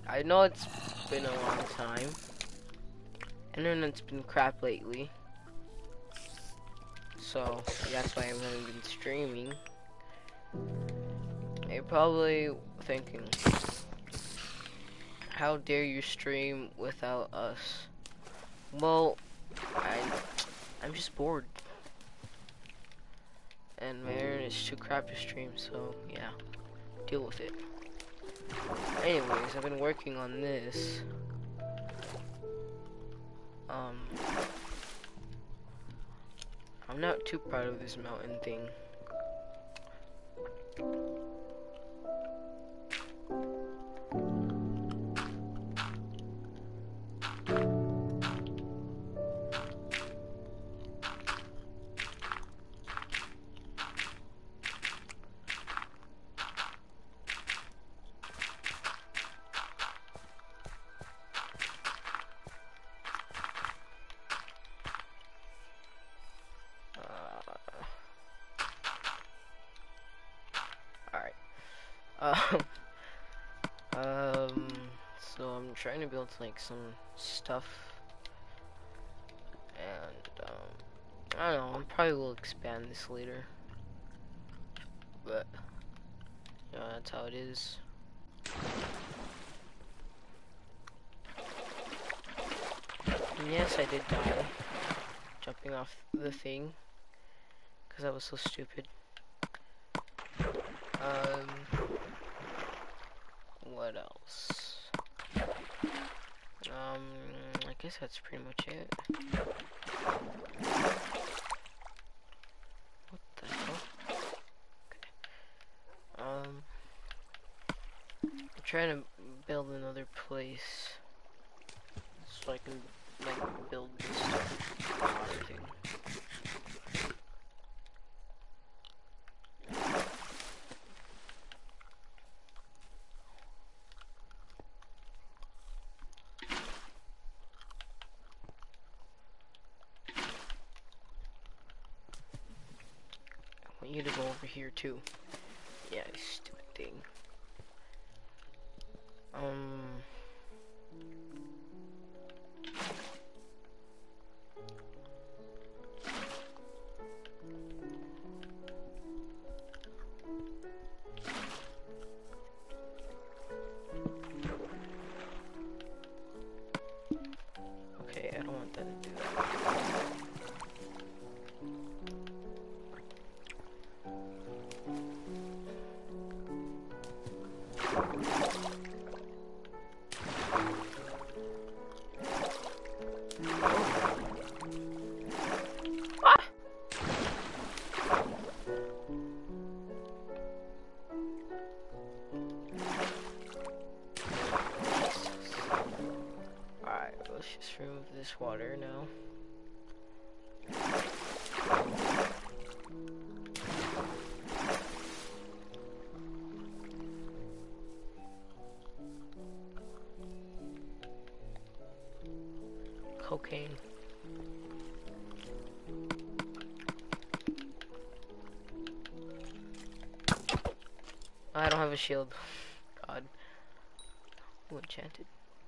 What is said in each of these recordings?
I know it's been a long time. Internet's been crap lately. So, that's why I haven't been streaming. You're probably thinking, how dare you stream without us? Well, I'm just bored. And my internet's too crap to stream, so yeah, deal with it. Anyways, I've been working on this. I'm not too proud of this mountain thing. So I'm trying to build like some stuff, and I don't know. I probably will expand this later, but you know, that's how it is. And yes, I did die jumping off the thing because I was so stupid. What else? I guess that's pretty much it. What the hell? Okay. I'm trying to build another place so I can like build this water thing. I want you to go over here too. Yeah, you stupid thing. Okay, I don't want that to do that. Let's just remove this water now. Cocaine. I don't have a shield. God. Ooh, enchanted.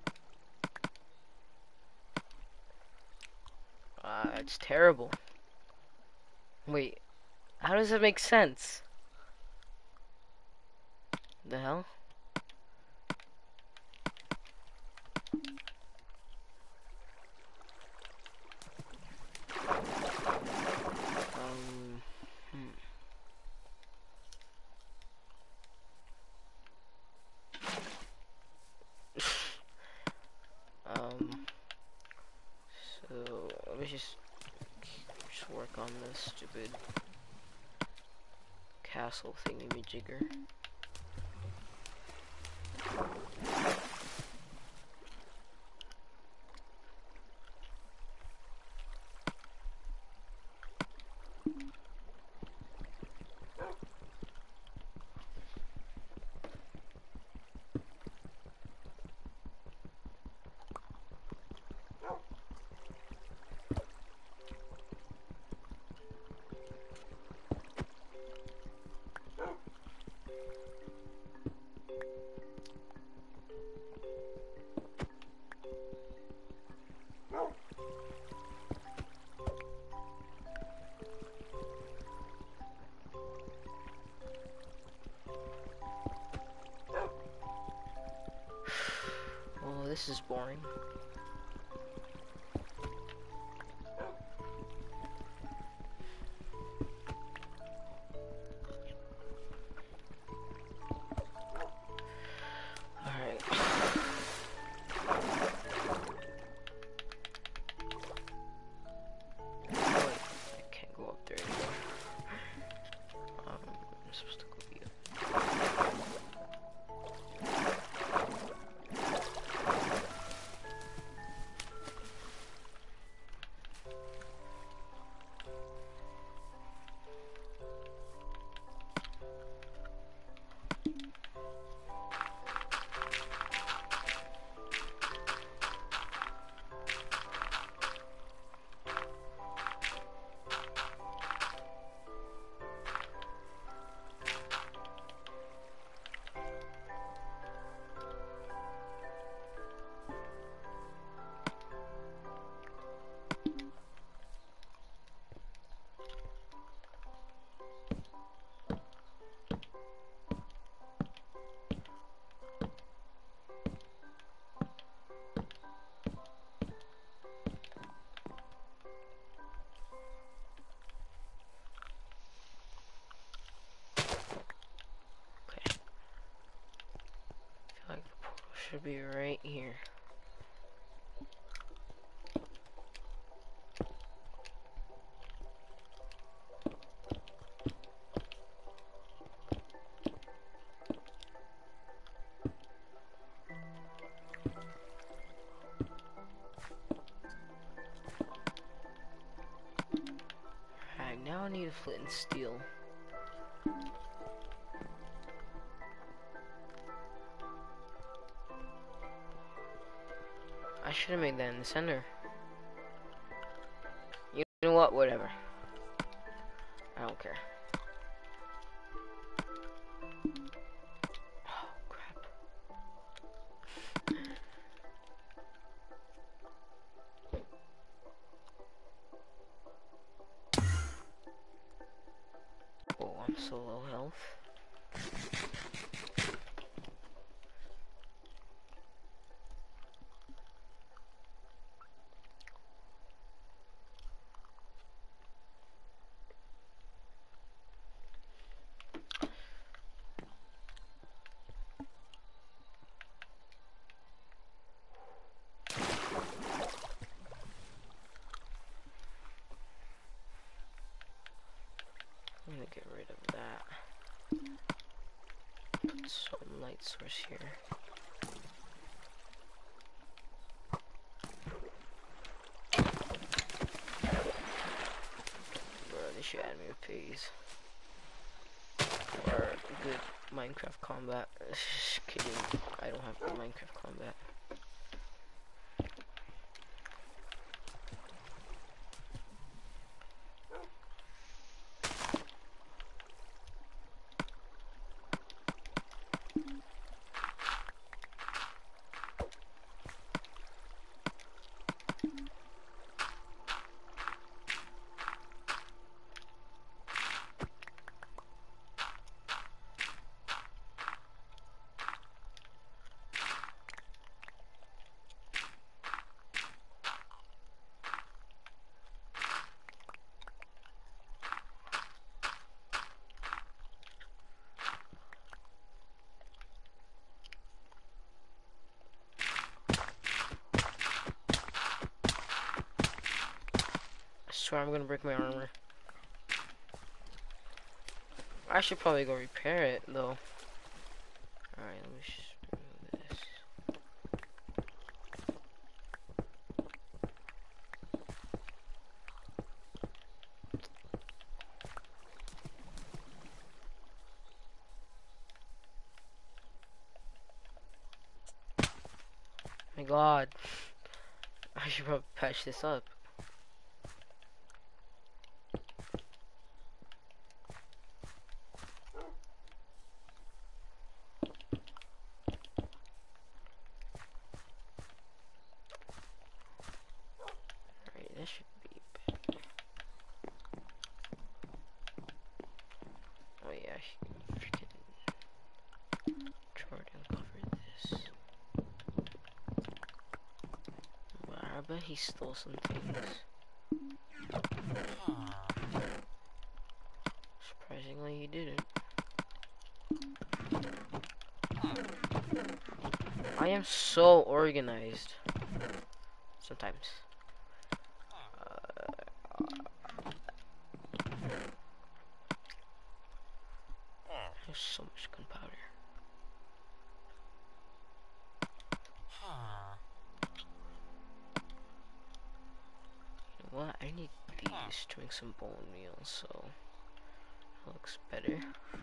It's terrible. Wait, how does that make sense? The hell? So let me just work on this stupid castle thingy-majigger. this is boring. Alright. Wait, I can't go up there anymore. I'm supposed to go here. Like the portal should be right here. Alright, now I need a flint and steel. I should have made that in the center. You know what? Whatever. I don't care. Oh, crap. Oh, I'm so low health. I'm gonna get rid of that. Put some light source here. Bro, they should add me a phase. Or good Minecraft combat. Just kidding. I don't have good Minecraft combat. I swear I'm gonna break my armor. I should probably go repair it though. Alright, let me just remove this. My god. I should probably patch this up. Alright, that should be better. Oh yeah, freaking Jordan covered this. he stole some things. Surprisingly, he didn't. I am so organized. Sometimes. There's so much gunpowder. You know what? I need these to make some bone meal, so it looks better.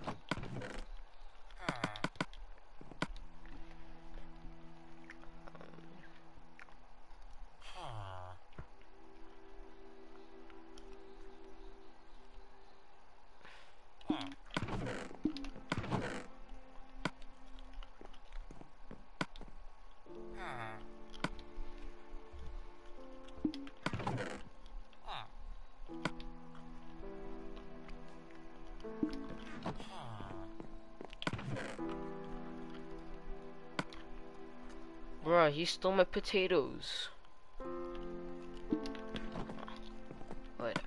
Bruh, he stole my potatoes. Whatever.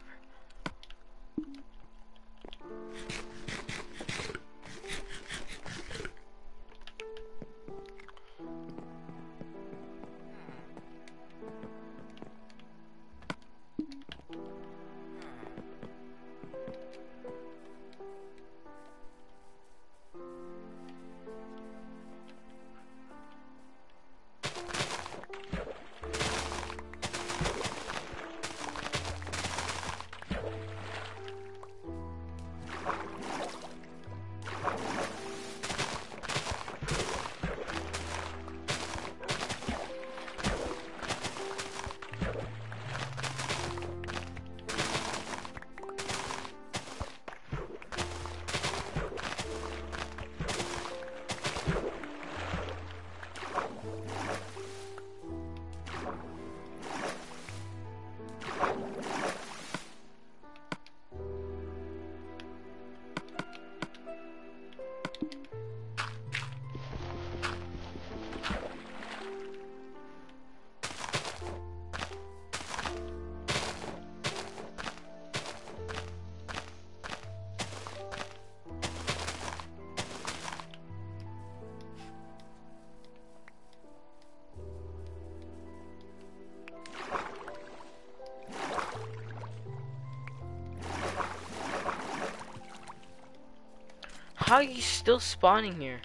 How are you still spawning here?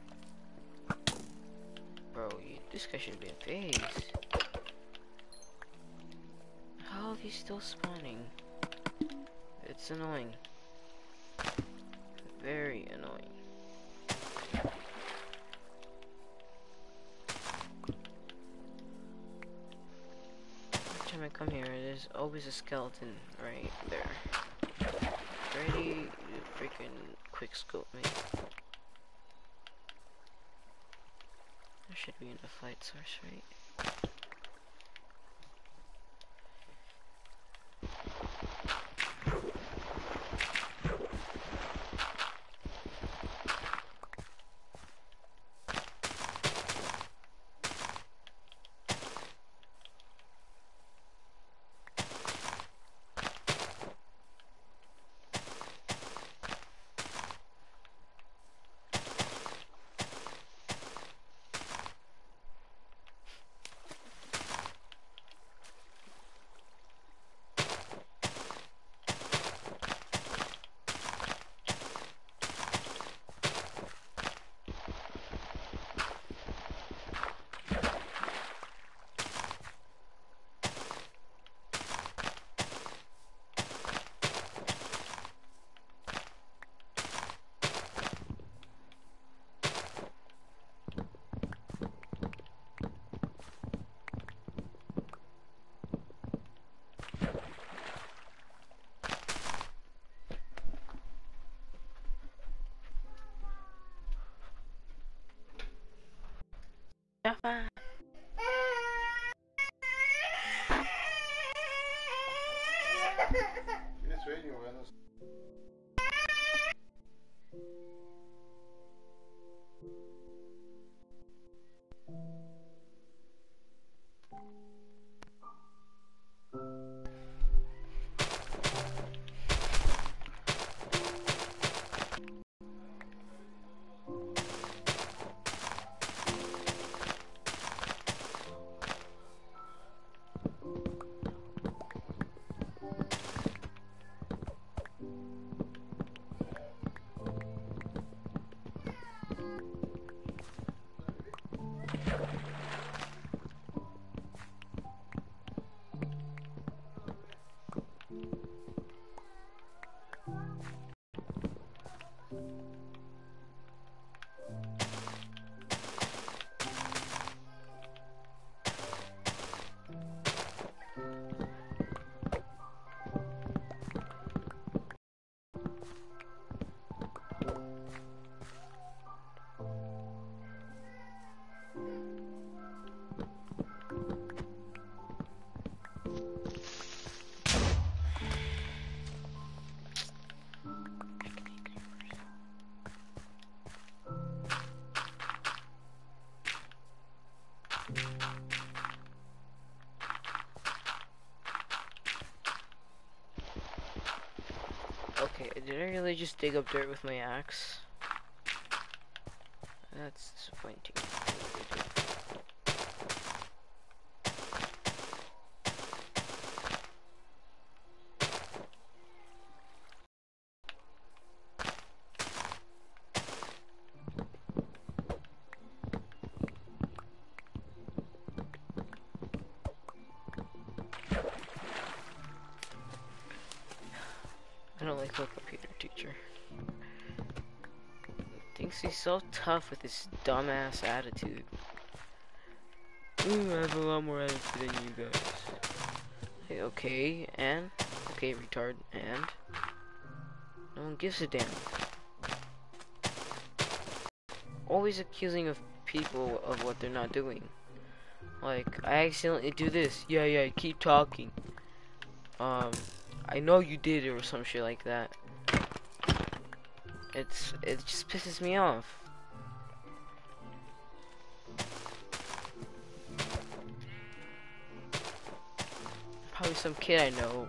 Bro, this guy should be a base. How are you still spawning? It's annoying. Very annoying. Every time I come here, there's always a skeleton right there. Ready to freaking quick scope me. There should be enough light source, right? Jaffa. Did I really just dig up dirt with my axe? That's disappointing. I don't like my computer teacher. Thinks he's so tough with his dumbass attitude. Ooh, I have a lot more attitude than you guys. Hey, okay, and? Okay, retard, and? No one gives a damn. Always accusing of people of what they're not doing. Like, I accidentally do this. Yeah, keep talking. I know you did it or some shit like that. It just pisses me off. Probably some kid I know,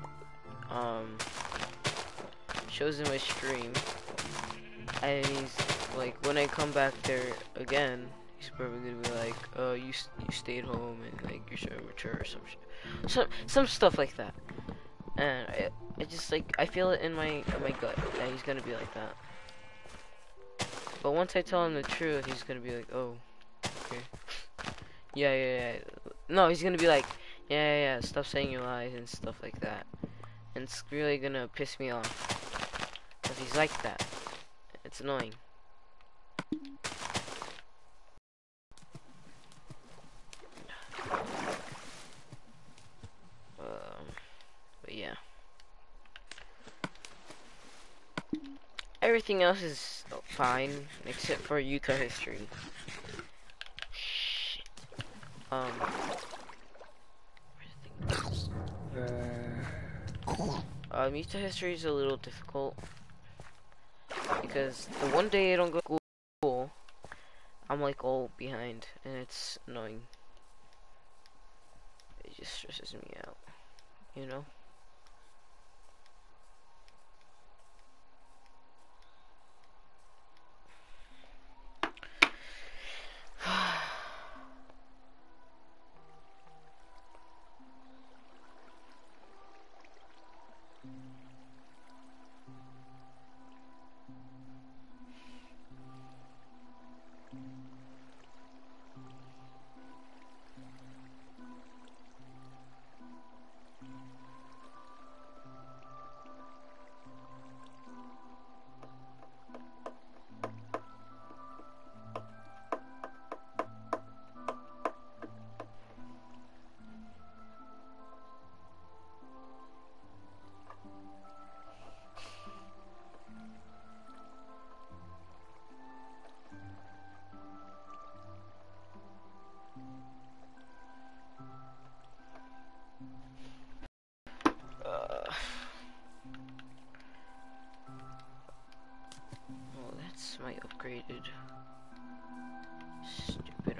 shows in my stream, and he's like, when I come back there again, he's probably gonna be like, you stayed home and like you're so immature or some stuff like that. And I just like, I feel it in my gut that he's gonna be like that. But once I tell him the truth, he's gonna be like, oh, okay. Yeah. No, he's gonna be like, yeah, stop saying your lies and stuff like that. And it's really gonna piss me off. Because he's like that. It's annoying. But yeah. Everything else is fine, except for Utah history. Shit. Utah history is a little difficult. Because the one day I don't go to school, I'm like all behind, and it's annoying. It just stresses me out, you know? Well, that's my upgraded stupid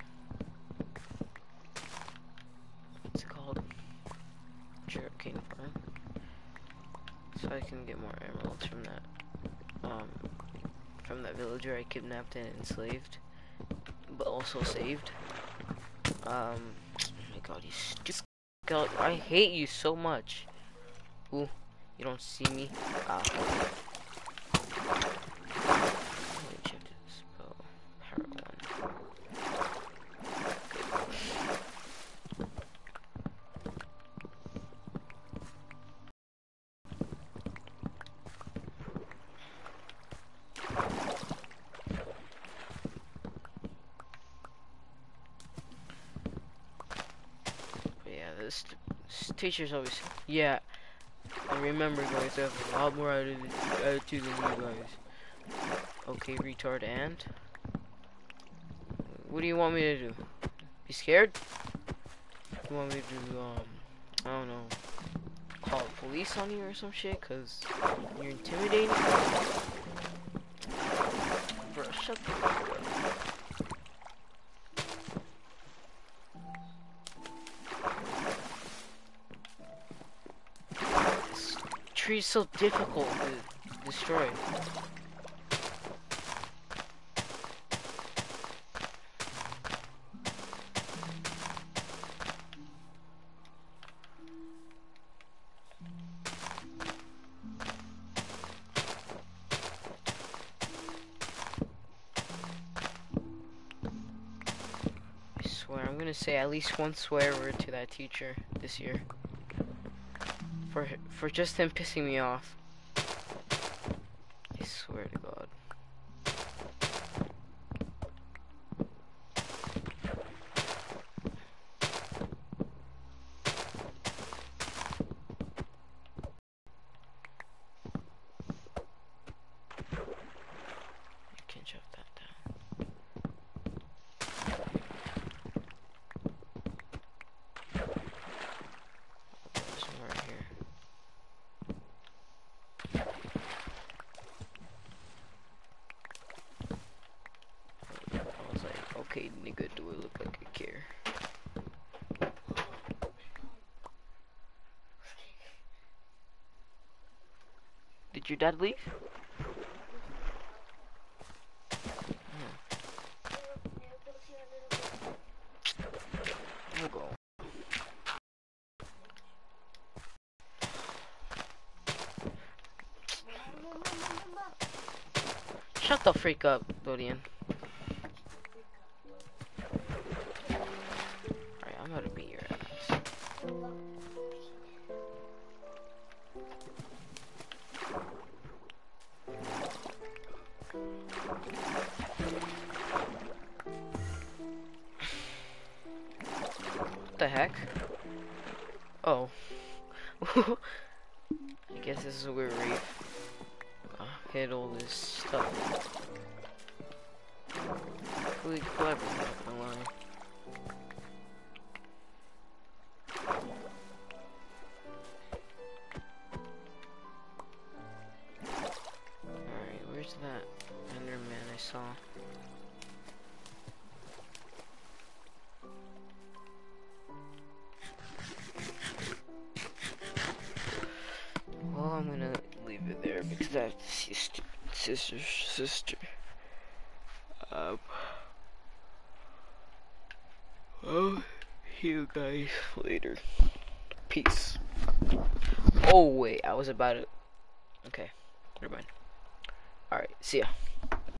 what's it called? Sugarcane farm. So I can get more emeralds from that villager I kidnapped and enslaved, but also saved. Oh my god, you stupid god, I hate you so much. Ooh, you don't see me. Let me check this spell. Power 1. But yeah, this teacher's always, yeah. And remember, guys, I have a lot more attitude than you guys. Okay, retard, and? What do you want me to do? Be scared? You want me to, I don't know, call police on you or some shit, cause you're intimidating? Bro, shut the fuck up. Tree's so difficult, dude. destroyed. I swear, I'm gonna say at least one swear word to that teacher this year. For just him pissing me off. I swear to God. You can't shut that down. There's one right here. I was like, okay, nigga, do it look like I care? Did your dad leave? I'll go. Shut the freak up, Dodian. Alright, I'm gonna beat your ass. What the heck? Oh. I guess this is where we hit all this stuff. Really clever, not gonna lie. Alright, where's that Enderman I saw? Well, I'm gonna leave it there because I have to see a stupid sister. I'll see you guys later. Peace. Oh wait, I was about to. Okay, never mind. Alright, see ya.